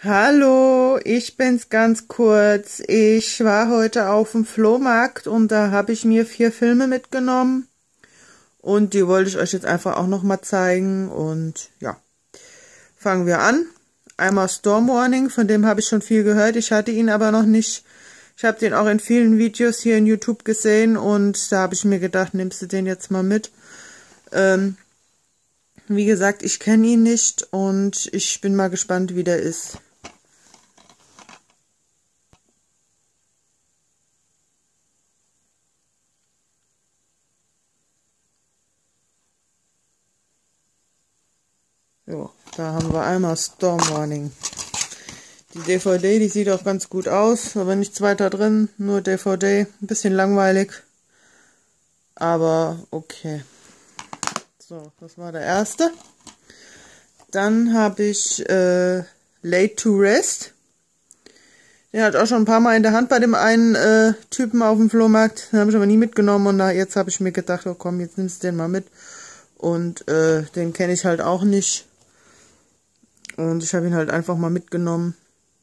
Hallo, ich bin's ganz kurz. Ich war heute auf dem Flohmarkt und da habe ich mir 4 Filme mitgenommen und die wollte ich euch jetzt einfach auch noch mal zeigen und ja, fangen wir an. Einmal Storm Warning, von dem habe ich schon viel gehört, ich hatte ihn aber noch nicht. Ich habe den auch in vielen Videos hier in YouTube gesehen und da habe ich mir gedacht, nimmst du den jetzt mal mit. Wie gesagt, ich kenne ihn nicht und ich bin mal gespannt, wie der ist. So, da haben wir einmal Storm Warning. Die DVD, die sieht auch ganz gut aus, aber nichts weiter drin, nur DVD. Ein bisschen langweilig, aber okay. So, das war der erste. Dann habe ich Laid to Rest. Den hatte ich auch schon ein paar Mal in der Hand bei dem einen Typen auf dem Flohmarkt. Den habe ich aber nie mitgenommen und jetzt habe ich mir gedacht, oh komm, jetzt nimmst du den mal mit. Und den kenne ich halt auch nicht. Und ich habe ihn halt einfach mal mitgenommen.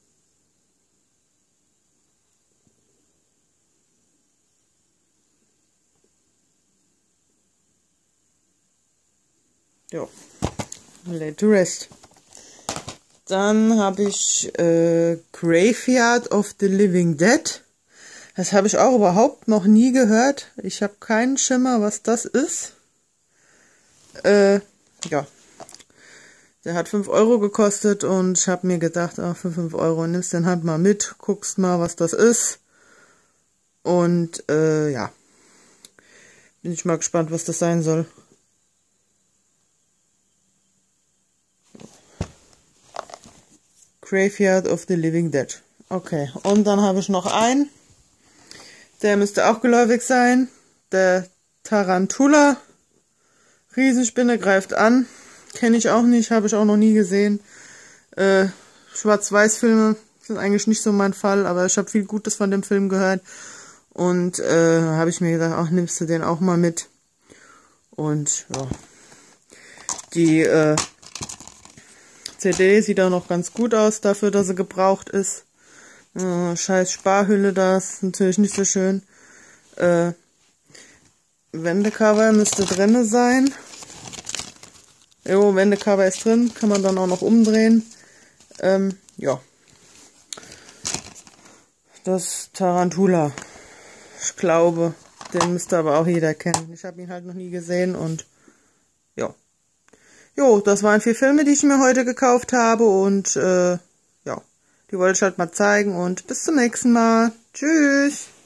Ja, Laid to Rest. Dann habe ich Graveyard of the Living Dead. Das habe ich auch überhaupt noch nie gehört. Ich habe keinen Schimmer, was das ist. Ja. Der hat 5 Euro gekostet und ich habe mir gedacht, ach, für 5 Euro nimmst den halt mal mit, guckst mal, was das ist. Und ja, bin ich mal gespannt, was das sein soll. Graveyard of the Living Dead. Okay, und dann habe ich noch einen. Der müsste auch geläufig sein. Der Tarantula. Riesenspinne greift an. Kenne ich auch nicht, habe ich auch noch nie gesehen. Schwarz-Weiß-Filme sind eigentlich nicht so mein Fall, aber ich habe viel Gutes von dem Film gehört. Und habe ich mir gedacht, ach, nimmst du den auch mal mit. Und ja, die CD sieht auch noch ganz gut aus, dafür, dass sie gebraucht ist. Scheiß Sparhülle, das ist natürlich nicht so schön. Wendecover müsste drinne sein. Jo, Wendecover ist drin, kann man dann auch noch umdrehen. Ja. Das Tarantula. Ich glaube, den müsste aber auch jeder kennen. Ich habe ihn halt noch nie gesehen und ja. Jo, das waren 4 Filme, die ich mir heute gekauft habe und ja, die wollte ich halt mal zeigen und bis zum nächsten Mal. Tschüss!